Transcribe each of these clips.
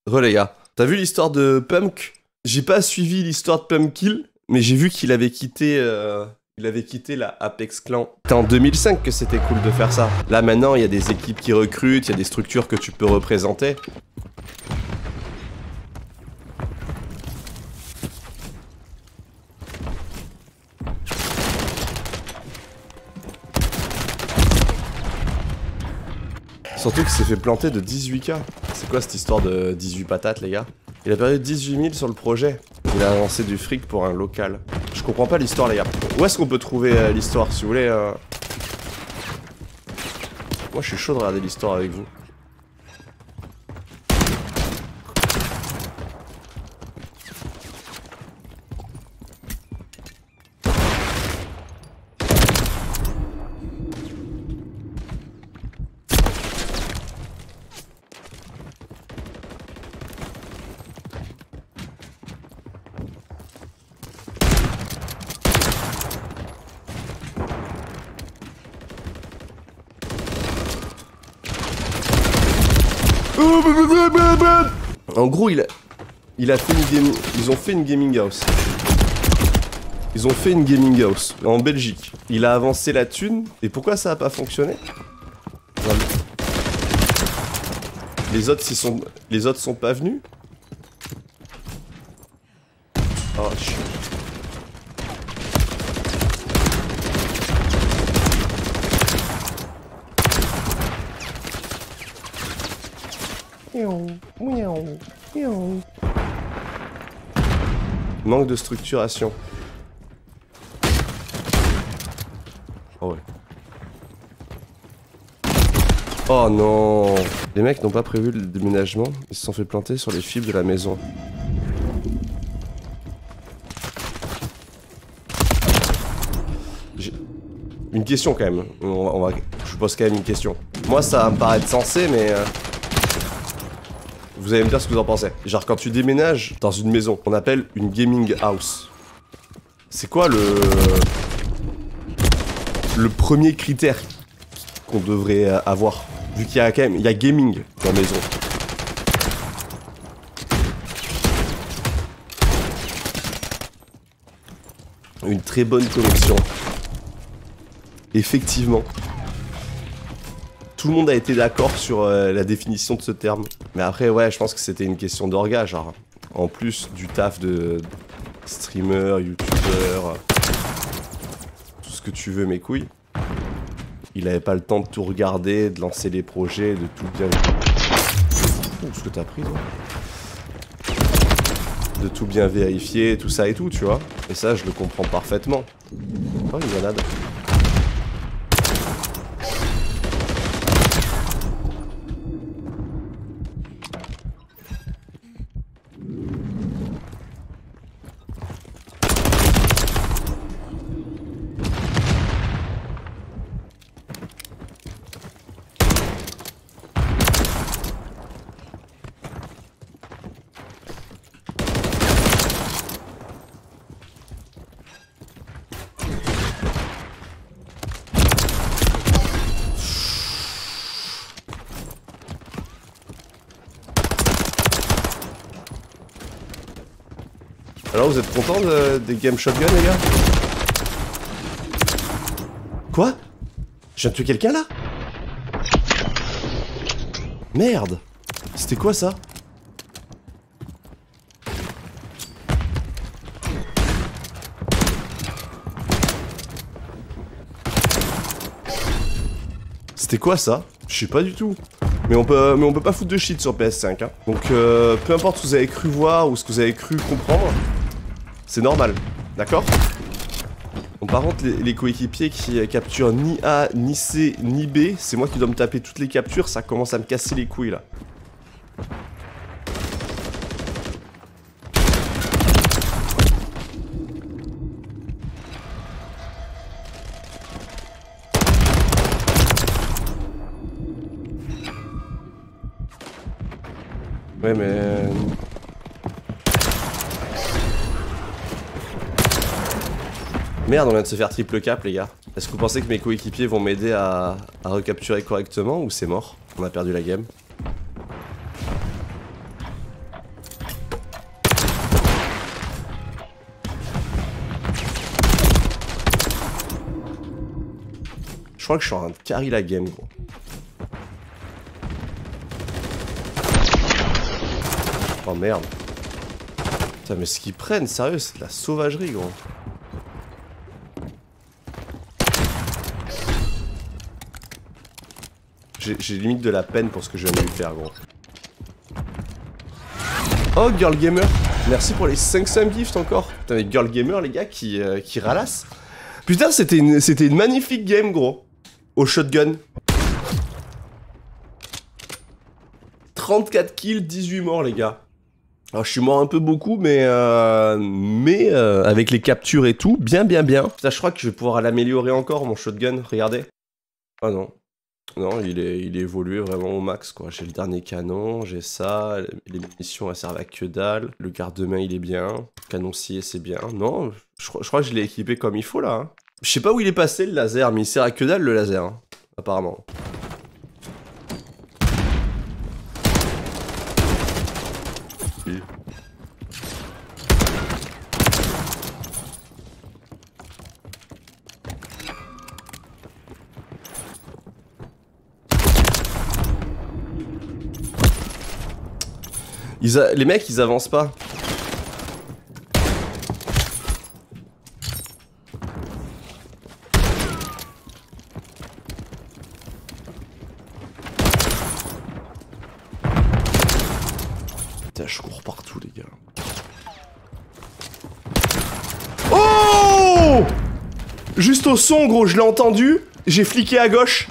Re les gars, t'as vu l'histoire de Pump? J'ai pas suivi l'histoire de Pumpkill, mais j'ai vu qu'il avait quitté la Apex Clan. C'était en 2005 que c'était cool de faire ça. Là maintenant, il y a des équipes qui recrutent, il y a des structures que tu peux représenter. Surtout qu'il s'est fait planter de 18K. C'est quoi cette histoire de 18 patates, les gars? Il a perdu 18 000 sur le projet. Il a avancé du fric pour un local. Je comprends pas l'histoire, les gars. Où est-ce qu'on peut trouver l'histoire, si vous voulez Moi, je suis chaud de regarder l'histoire avec vous. En gros, il a fait une game... Ils ont fait une gaming house. Ils ont fait une gaming house en Belgique. Il a avancé la thune. Et pourquoi ça a pas fonctionné? Les autres sont pas venus. Oh shit. Manque de structuration. Oh ouais. Oh non. Les mecs n'ont pas prévu le déménagement. Ils se sont fait planter sur les fibres de la maison. J'ai une question quand même. Je vous pose quand même une question. Moi ça va me paraître sensé mais... Vous allez me dire ce que vous en pensez. Genre quand tu déménages dans une maison qu'on appelle une gaming house, c'est quoi le premier critère qu'on devrait avoir? Vu qu'il y a quand même, il y a gaming dans la maison. Une très bonne connexion. Effectivement. Tout le monde a été d'accord sur la définition de ce terme. Mais après, ouais, je pense que c'était une question d'orga, genre. En plus du taf de streamer, youtubeur, tout ce que tu veux, mes couilles. Il avait pas le temps de tout regarder, de lancer les projets, de tout bien... Oh, ce que t'as pris, toi. De tout bien vérifier, tout ça et tout, tu vois. Et ça, je le comprends parfaitement. Oh, une grenade. Alors vous êtes content des game shotgun les gars? Quoi? Je viens de tuer quelqu'un là? Merde! C'était quoi ça? C'était quoi ça? Je sais pas du tout. Mais on peut pas foutre de shit sur PS5 hein. Donc peu importe ce que vous avez cru voir ou ce que vous avez cru comprendre, c'est normal, d'accord? Bon, par contre les coéquipiers qui capturent ni A, ni C, ni B, c'est moi qui dois me taper toutes les captures, ça commence à me casser les couilles là. Ouais mais... Merde, on vient de se faire triple cap les gars. Est-ce que vous pensez que mes coéquipiers vont m'aider à recapturer correctement ou c'est mort? On a perdu la game. crois que je suis en train de carry la game, gros. Oh merde. Putain, mais ce qu'ils prennent, sérieux, c'est de la sauvagerie, gros. J'ai limite de la peine pour ce que je viens de lui faire, gros. Oh, Girl Gamer. Merci pour les 500 gifts encore. Putain, mais Girl Gamer, les gars, qui ralassent. Putain, c'était une magnifique game, gros. Au shotgun. 34 kills, 18 morts, les gars. Alors, je suis mort un peu beaucoup, mais avec les captures et tout, bien. Putain, je crois que je vais pouvoir l'améliorer encore, mon shotgun. Regardez. Ah non. Non, il est évolué vraiment au max, quoi. J'ai le dernier canon, j'ai ça, les munitions elles servent à que dalle, le garde-main il est bien, le canoncier c'est bien. Non, je crois que je l'ai équipé comme il faut là. Hein. Je sais pas où il est passé le laser, mais il sert à que dalle le laser, hein, apparemment. Les mecs, ils avancent pas. Putain, je cours partout, les gars. Oh! Juste au son, gros, je l'ai entendu. J'ai fliqué à gauche.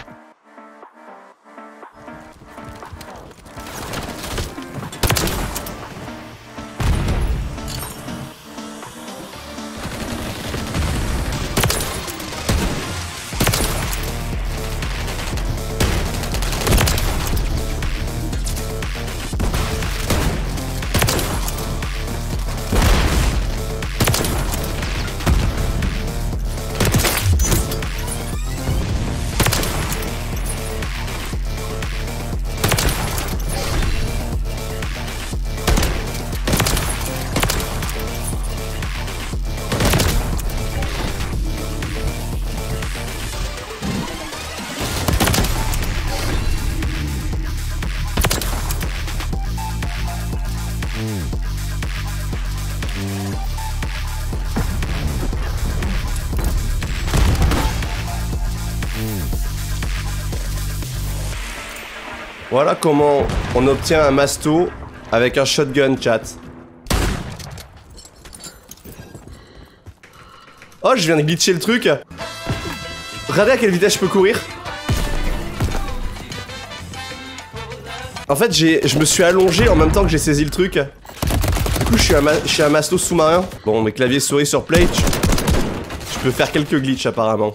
Voilà comment on obtient un masto avec un shotgun, chat. Oh, je viens de glitcher le truc. Regardez à quelle vitesse je peux courir. En fait, je me suis allongé en même temps que j'ai saisi le truc. Du coup, je suis un masto sous-marin. Bon, mes claviers souris sur play, je peux faire quelques glitches apparemment.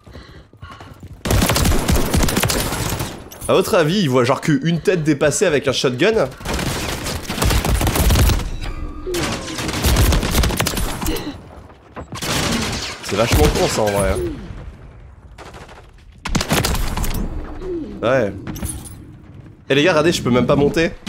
A votre avis, il voit genre qu'une tête dépassée avec un shotgun? C'est vachement con ça en vrai. Ouais. Et les gars, regardez, je peux même pas monter.